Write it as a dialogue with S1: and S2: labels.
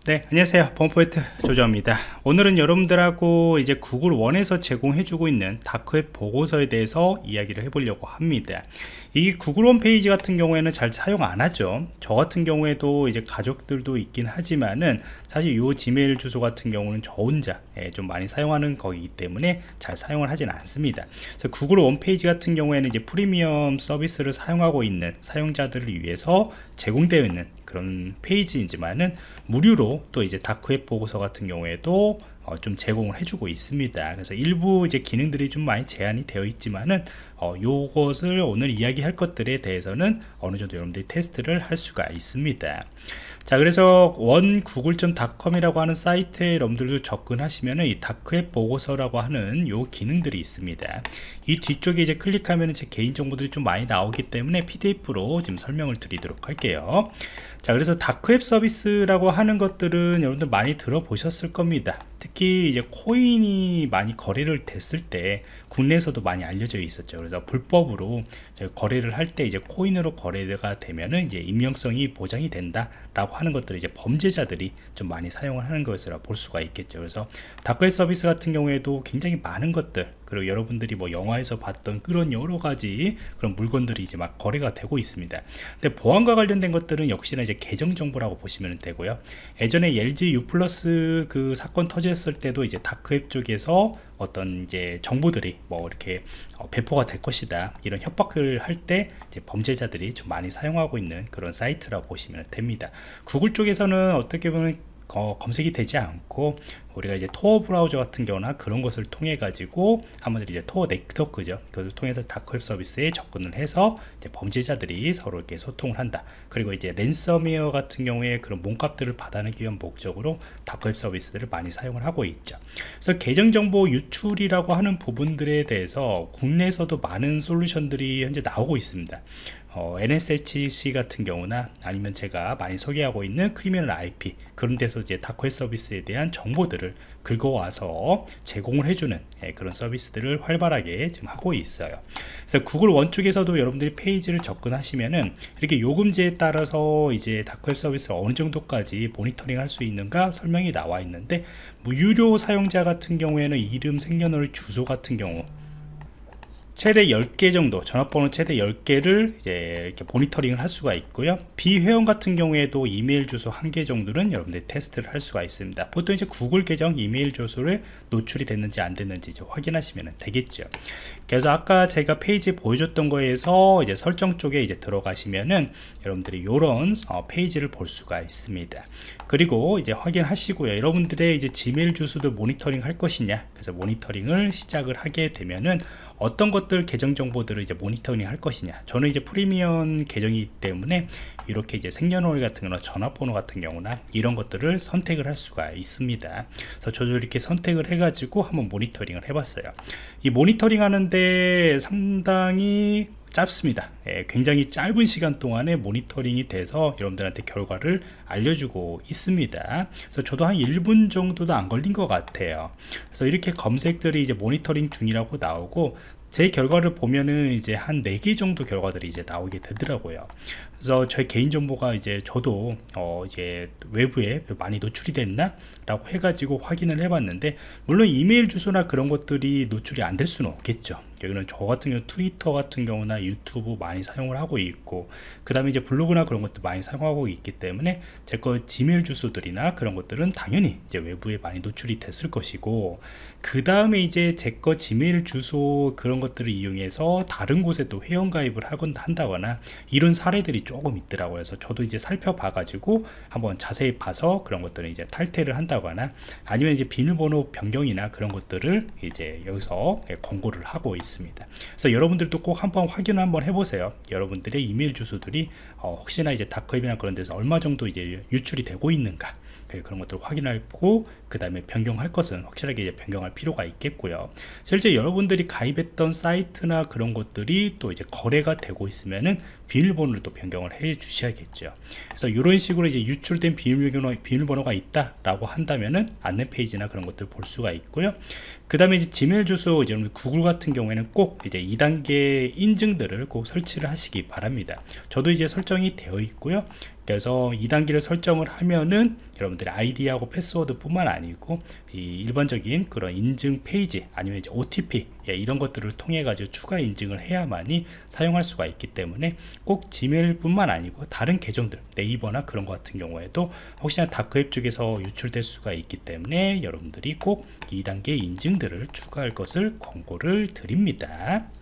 S1: 네, 안녕하세요. 범포인트 조조입니다. 오늘은 여러분들하고 이제 구글 원에서 제공해주고 있는 다크웹 보고서에 대해서 이야기를 해보려고 합니다. 이 구글 홈페이지 같은 경우에는 잘 사용 안 하죠. 저 같은 경우에도 이제 가족들도 있긴 하지만은 사실 요 지메일 주소 같은 경우는 저 혼자 좀 많이 사용하는 거이기 때문에 잘 사용을 하진 않습니다. 그래서 구글 홈페이지 같은 경우에는 이제 프리미엄 서비스를 사용하고 있는 사용자들을 위해서 제공되어 있는 그런 페이지이지만은 무료로 또 이제 다크웹 보고서 같은 경우에도 좀 제공을 해주고 있습니다. 그래서 일부 이제 기능들이 좀 많이 제한이 되어 있지만은 요것을 오늘 이야기할 것들에 대해서는 어느 정도 여러분들이 테스트를 할 수가 있습니다. 자, 그래서 원구글.com이라고 하는 사이트에 여러분들도 접근하시면은 이 다크웹 보고서라고 하는 요 기능들이 있습니다. 이 뒤쪽에 이제 클릭하면은 제 개인 정보들이 좀 많이 나오기 때문에 PDF로 지금 설명을 드리도록 할게요. 자, 그래서 다크웹 서비스라고 하는 것들은 여러분들 많이 들어보셨을 겁니다. 특히 이제 코인이 많이 거래를 됐을 때 국내에서도 많이 알려져 있었죠. 그래서 불법으로 거래를 할 때 이제 코인으로 거래가 되면은 이제 익명성이 보장이 된다라고 하는 것들을 이제 범죄자들이 좀 많이 사용을 하는 것이라 볼 수가 있겠죠. 그래서 다크웹 서비스 같은 경우에도 굉장히 많은 것들, 그리고 여러분들이 뭐 영화에서 봤던 그런 여러 가지 그런 물건들이 이제 막 거래가 되고 있습니다. 근데 보안과 관련된 것들은 역시나 이제 계정 정보라고 보시면 되고요. 예전에 LG U 플러스 그 사건 터졌을 때도 이제 다크웹 쪽에서 어떤 이제 정보들이 뭐 이렇게 배포가 될 것이다, 이런 협박을 할 때 이제 범죄자들이 좀 많이 사용하고 있는 그런 사이트라고 보시면 됩니다. 구글 쪽에서는 어떻게 보면 검색이 되지 않고 우리가 이제 토어 브라우저 같은 경우나 그런 것을 통해 가지고 한마디로 이제 토어 네트워크죠. 그것을 통해서 다크웹 서비스에 접근을 해서 이제 범죄자들이 서로 이렇게 소통을 한다. 그리고 이제 랜섬웨어 같은 경우에 그런 몸값들을 받아내기 위한 목적으로 다크웹 서비스들을 많이 사용을 하고 있죠. 그래서 계정정보 유출이라고 하는 부분들에 대해서 국내에서도 많은 솔루션들이 현재 나오고 있습니다. NSHC 같은 경우나 아니면 제가 많이 소개하고 있는 크리미널 IP, 그런 데서 이제 다크웹 서비스에 대한 정보들을 긁어와서 제공을 해주는 그런 서비스들을 활발하게 지금 하고 있어요. 그래서 구글 원 쪽에서도 여러분들이 페이지를 접근하시면은 이렇게 요금제에 따라서 이제 다크웹 서비스를 어느 정도까지 모니터링 할 수 있는가 설명이 나와 있는데, 무유료 사용자 같은 경우에는 이름, 생년월, 주소 같은 경우 최대 10개 정도, 전화번호 최대 10개를 이제 이렇게 모니터링을 할 수가 있고요. 비회원 같은 경우에도 이메일 주소 1개 정도는 여러분들이 테스트를 할 수가 있습니다. 보통 이제 구글 계정 이메일 주소를 노출이 됐는지 안 됐는지 이제 확인하시면 되겠죠. 그래서 아까 제가 페이지 보여줬던 거에서 이제 설정 쪽에 이제 들어가시면은 여러분들이 이런 페이지를 볼 수가 있습니다. 그리고 이제 확인하시고요. 여러분들의 이제 지메일 주소도 모니터링 할 것이냐, 그래서 모니터링을 시작을 하게 되면은 어떤 것들 계정 정보들을 이제 모니터링 할 것이냐, 저는 이제 프리미엄 계정이기 때문에 이렇게 이제 생년월 같은 거나 전화번호 같은 경우나 이런 것들을 선택을 할 수가 있습니다. 그래서 저도 이렇게 선택을 해 가지고 한번 모니터링을 해봤어요. 이 모니터링 하는데 상당히 짧습니다. 굉장히 짧은 시간 동안에 모니터링이 돼서 여러분들한테 결과를 알려주고 있습니다. 그래서 저도 한 1분 정도도 안 걸린 것 같아요. 그래서 이렇게 검색들이 이제 모니터링 중이라고 나오고, 제 결과를 보면은 이제 한 4개 정도 결과들이 이제 나오게 되더라고요. 그래서 저희 개인정보가 이제 저도 이제 외부에 많이 노출이 됐나? 라고 해가지고 확인을 해봤는데, 물론 이메일 주소나 그런 것들이 노출이 안 될 수는 없겠죠. 여기는 저 같은 경우 트위터 같은 경우나 유튜브 많이 사용을 하고 있고, 그 다음에 이제 블로그나 그런 것도 많이 사용하고 있기 때문에 제 거 지메일 주소들이나 그런 것들은 당연히 이제 외부에 많이 노출이 됐을 것이고, 그 다음에 이제 제 거 지메일 주소 그런 것들을 이용해서 다른 곳에 또 회원가입을 한다거나 이런 사례들이 조금 있더라고요. 그래서 저도 이제 살펴봐 가지고 한번 자세히 봐서 그런 것들은 이제 탈퇴를 한다거나 아니면 이제 비밀번호 변경이나 그런 것들을 이제 여기서 권고를 하고 있습니다. 그래서 여러분들도 꼭 한번 확인 한번 해보세요. 여러분들의 이메일 주소들이 혹시나 이제 다크웹이나 그런 데서 얼마 정도 이제 유출이 되고 있는가, 그런 것들을 확인하고 그 다음에 변경할 것은 확실하게 이제 변경할 필요가 있겠고요. 실제 여러분들이 가입했던 사이트나 그런 것들이 또 이제 거래가 되고 있으면은 비밀번호를 또 변경을 해 주셔야겠죠. 그래서 이런 식으로 이제 유출된 비밀번호가 있다라고 한다면은 안내 페이지나 그런 것들 볼 수가 있고요. 그 다음에 이제 지메일 주소, 이제 구글 같은 경우에는 꼭 이제 2단계 인증들을 꼭 설치를 하시기 바랍니다. 저도 이제 설정이 되어 있고요. 그래서 2단계를 설정을 하면은 여러분들이 아이디하고 패스워드 뿐만 아니고 이 일반적인 그런 인증 페이지 아니면 이제 OTP 이런 것들을 통해 가지고 추가 인증을 해야만이 사용할 수가 있기 때문에 꼭 지메일 뿐만 아니고 다른 계정들 네이버나 그런 것 같은 경우에도 혹시나 다크웹 쪽에서 유출될 수가 있기 때문에 여러분들이 꼭 2단계 인증들을 추가할 것을 권고를 드립니다.